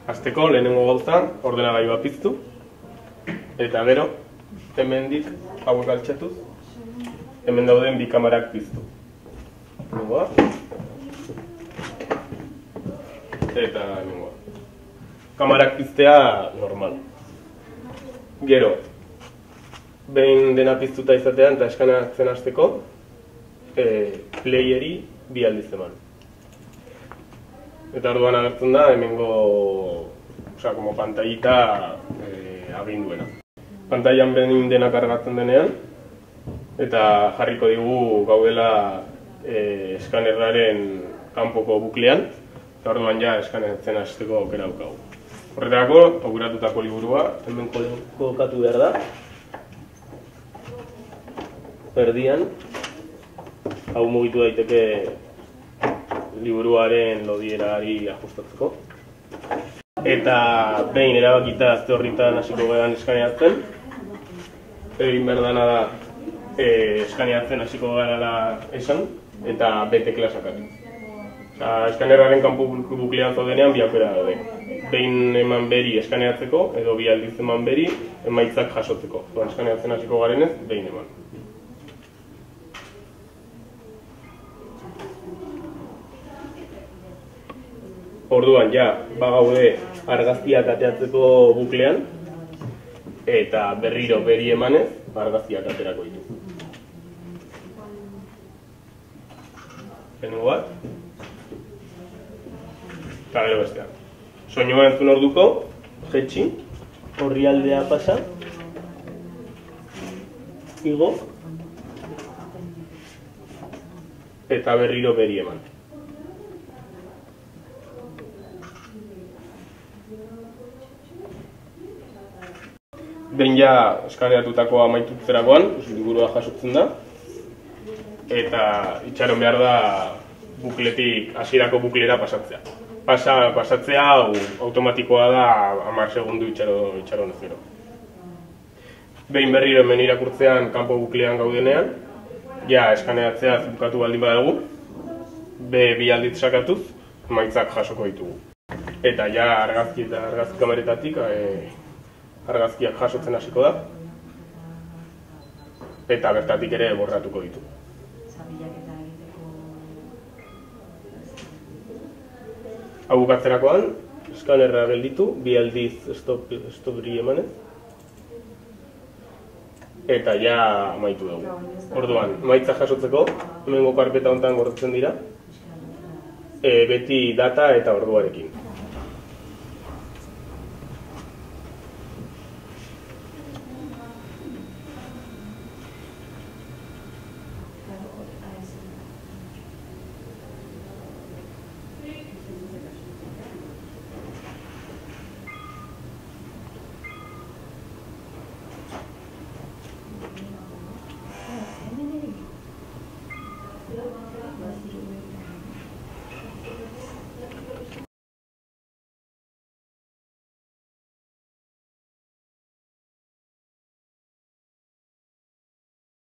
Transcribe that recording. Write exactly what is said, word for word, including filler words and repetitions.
Hasteko lehenengo gauza ordenagailua piztu, eta gero, hemendik hauek altxatuz, hemen dauden bi kamarak piztu. Hemengoa. Eta hemengoa. Kamarak piztea normal. Gero, behin dena piztuta izatean eta eskaneatzen hasteko, e, playeri bi aldiz eman. Eta orduan agertzen da, hemengo, osea, como pantallita e, aginduena. Pantailan behin dena kargatzen denean, eta jarriko digu gaudela e, eskanerraren kanpoko buklean, eta orduan ja eskaneatzen hasteko aukera daukagu. Horretarako, aukeratutako liburua, hemen kolokatu behar da. Erdian, hau mugitu daiteke liburuaren lodierari ajustatzeko. Eta behin erabakita azte horritan hasiko gehan eskaneatzen. Egin behar dana da e, eskaneatzen hasiko gara esan, eta B tekla sakatu. Eskanerraren kanpo buklean zaudenean bi aukera daude. Behin eman beri eskaneatzeko, edo bi aldiz eman beri emaitzak jasotzeko. Eskaneatzen hasiko garenez, behin eman. Orduan, ja, bagaude argazkiak ateatzeko buklean, eta berriro beri emanez, argazkiak aterako ditu. Lehenengo bat. Eta gero bestean. Soinua entzun orduko, jetxi, horri aldea pasa, igo, eta berriro beri eman. Behin ja eskaneatutako amaitutzerakoan, liburua jasotzen da, eta itxaron behar da bukletik, hasierako buklera pasatzea. Pasa, pasatzea hau automatikoa da hamar segundu itxaron, itxaron ez gero. Behin berriro hemen irakurtzean kanpo buklean gaudenean, ja eskaneatzea bukatu baldin badugu, be bi aldiz sakatuz, emaitzak jasoko ditugu. Eta ja argazki eta argazki kameretatik, e, argazkiak jasotzen hasiko da, eta bertatik ere borratuko ditu. Hau bukatzerakoan, eskanerra gelditu, bi aldiz stopri emanez, eta ja amaitu dugu. Orduan, emaitza jasotzeko, hemengo karpeta honetan gordetzen dira, e, beti data eta orduarekin.